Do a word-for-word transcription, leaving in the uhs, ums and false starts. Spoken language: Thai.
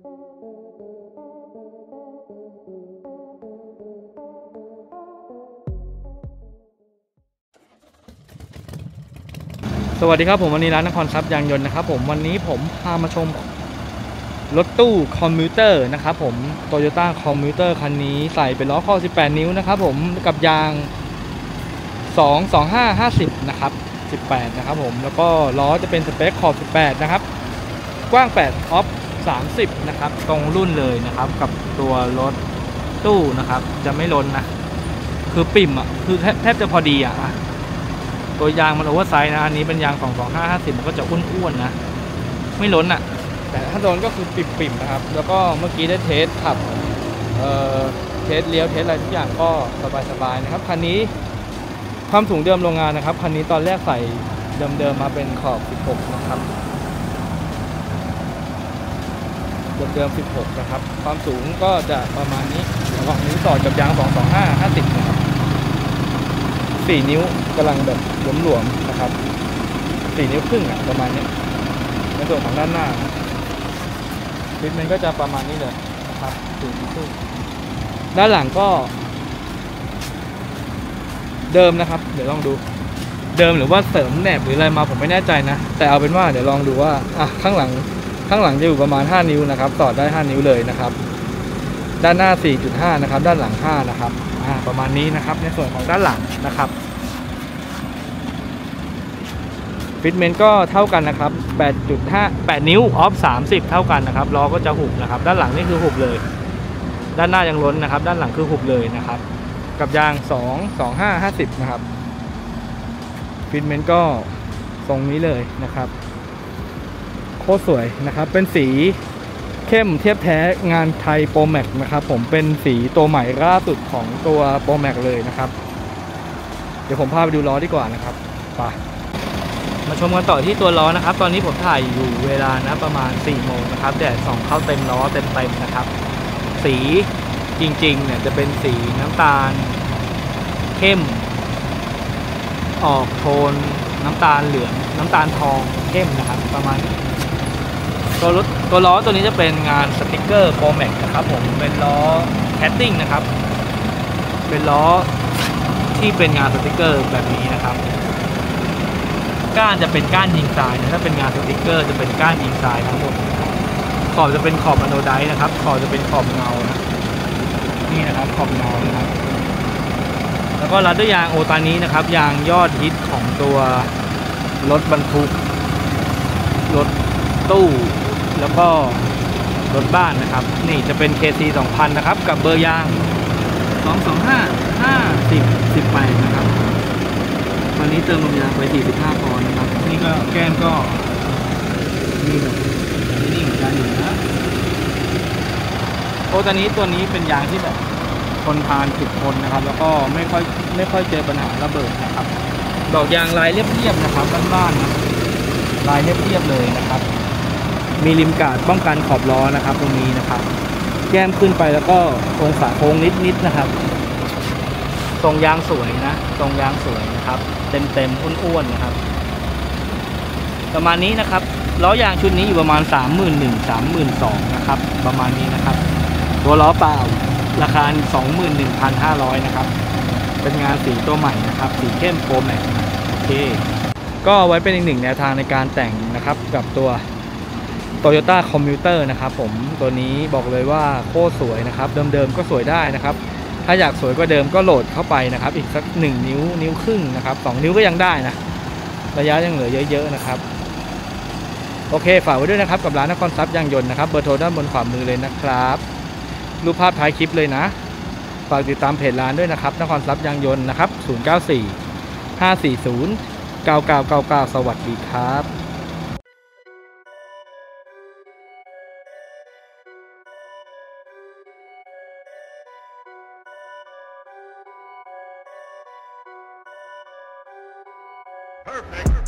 สวัสดีครับผมวันนี้ร้านนครทรัพย์ยางยนต์นะครับผมวันนี้ผมพามาชมรถตู้คอมมิวเตอร์นะครับผม Toyota คอมมิวเตอร์คันนี้ใส่เป็นล้อข้อสิบแปดนิ้วนะครับผมกับยางสอง สองห้า ห้าสิบนะครับสิบแปดนะครับผมแล้วก็ล้อจะเป็นสเปคขอบสิบแปดนะครับกว้างแปดออฟสามสิบนะครับตรงรุ่นเลยนะครับกับตัวรถตู้นะครับจะไม่ล้นนะคือปิ่มอ่ะคือแทบจะพอดีอ่ะตัวยางมันโอเวอร์ไซส์นะอันนี้เป็นยางสอง สองห้า ห้าสิบมันก็จะอ้วนๆนะไม่ล้นอ่ะแต่ถ้าโดนก็คือปิ่มๆนะครับแล้วก็เมื่อกี้ได้เทสขับเอ่อเทสเลี้ยวเทสอะไรทุกอย่างก็สบายๆนะครับคันนี้ความสูงเดิมโรงงานนะครับคันนี้ตอนแรกใส่เดิมๆมาเป็นขอบสิบหกนะครับเดิมๆสิบหกนะครับความสูงก็จะประมาณนี้ระหว่างนิ้วต่อกับยางสอง สองห้า ห้าสิบนะครับสี่นิ้วกำลังแบบหลวมๆนะครับสี่นิ้วครึ่งอ่ะประมาณนี้ในส่วนของด้านหน้าฟิตมันก็จะประมาณนี้เลยนะครับสี่นิ้วครึ่งด้านหลังก็เดิมนะครับเดี๋ยวลองดูเดิมหรือว่าเสริมแหนบหรืออะไรมาผมไม่แน่ใจนะแต่เอาเป็นว่าเดี๋ยวลองดูว่าอ่ะข้างหลังข้างหลังจะอยู่ประมาณห้านิ้วนะครับต่อได้ห้านิ้วเลยนะครับด้านหน้า สี่จุดห้า นะครับด้านหลังห้านะครับอ่าประมาณนี้นะครับในส่วนของด้านหลังนะครับฟิตเมนต์ก็เท่ากันนะครับ แปดจุดห้า แปดนิ้วออฟสามสิบเท่ากันนะครับล้อก็จะหุบนะครับด้านหลังนี่คือหุบเลยด้านหน้ายังล้นนะครับด้านหลังคือหุบเลยนะครับกับยางสอง สอง ห้า ห้าสิบนะครับฟิตเมนต์ก็ทรงนี้เลยนะครับโคตรสวยนะครับเป็นสีเข้มเทียบแท้งานไทยโปรแม็กนะครับผมเป็นสีตัวใหม่ล่าสุดของตัวโปรแม็กเลยนะครับเดี๋ยวผมพาไปดูล้อดีกว่านะครับไปมาชมกันต่อที่ตัวล้อนะครับตอนนี้ผมถ่ายอยู่เวลานะประมาณสี่โมงนะครับแดดส่องเข้าเต็มล้อเต็มเต็มนะครับสีจริงๆเนี่ยจะเป็นสีน้ำตาลเข้มออกโทนน้ำตาลเหลืองน้ำตาลทองเข้มนะครับประมาณนี้ตัวรถตัวล้อตัวนี้จะเป็นงานสติกเกอร์โปรแม็กนะครับผมเป็นล้อแคตติ้งนะครับเป็นล้อที่เป็นงานสติกเกอร์แบบนี้นะครับก้านจะเป็นก้านยิงทรายนะถ้าเป็นงานสติกเกอร์จะเป็นก้านยิงทรายทั้งหมดขอบจะเป็นขอบอะโนไดท์นะครับขอบจะเป็นขอบเงานะนี่นะครับขอบเงานะครับแล้วก็รัดด้วยยางโอตานี้นะครับยางยอดฮิตของตัวรถบรรทุกรถตู้แล้วก็รถบ้านนะครับนี่จะเป็น เค ซี สองพันนะครับกับเบอร์ยางสอง สองห้า ห้าสิบ สิบแปดนะครับวันนี้เติมลมยางไปสี่สิบห้าปอนด์นะครับนี่ก็แก้มก็นี่แบบนี่เหมือนกันอยู่นะโอ้ตอนนี้ตัวนี้เป็นยางที่แบบทนทานถึกทนนะครับแล้วก็ไม่ค่อยไม่ค่อยเจอปัญหาระเบิดนะครับดอกยางลายเรียบๆนะครับบ้านๆนะลายเรียบๆเลยนะครับมีริมกาดป้องกันขอบล้อนะครับตรงนี้นะครับแก้มขึ้นไปแล้วก็องศาโค้งนิดๆนะครับทรงยางสวยนะทรงยางสวยนะครับเต็มๆอ้วนๆนะครับประมาณนี้นะครับล้อยางชุดนี้อยู่ประมาณ สามหมื่นหนึ่งพัน สามหมื่นสองพัน นะครับประมาณนี้นะครับตัวล้อเปล่าราคา สองหมื่นหนึ่งพันห้าร้อย นะครับเป็นงานสีตัวใหม่นะครับสีเข้มโปรแม็กโอเคก็ไว้เป็นอีกหนึ่งแนวทางในการแต่งนะครับกับตัว Toyota คอมมิวเตอร์นะครับผมตัวนี้บอกเลยว่าโคตรสวยนะครับเดิมๆก็สวยได้นะครับถ้าอยากสวยกว่าเดิมก็โหลดเข้าไปนะครับอีกสักหนึ่งนิ้วนิ้วครึ่งนะครับสองนิ้วก็ยังได้นะระยะยังเหลือเยอะๆนะครับโอเคฝากไว้ด้วยนะครับกับร้านนครทรัพย์ยางยนต์นะครับเบอร์โทรด้านบนขวามือเลยนะครับรูปภาพท้ายคลิปเลยนะฝากติดตามเพจร้านด้วยนะครับนครทรัพย์ยางยนต์นะครับศูนย์ เก้า สี่ ห้า สี่ ศูนย์ เก้า เก้า เก้า เก้าสวัสดีครับ Perfect.